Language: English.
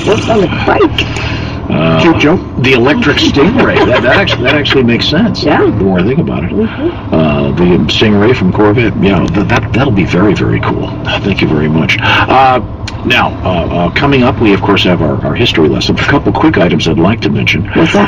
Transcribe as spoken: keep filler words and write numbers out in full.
worked on the bike. Uh, Cute joke. The electric Stingray. that, that actually that actually makes sense. Yeah. The more I think about it. Mm-hmm. Uh, the Stingray from Corvette. Yeah, that, that that'll be very very cool. Thank you very much. Uh, now, uh, uh, coming up, we of course have our, our history lesson. A couple quick items I'd like to mention. What's that?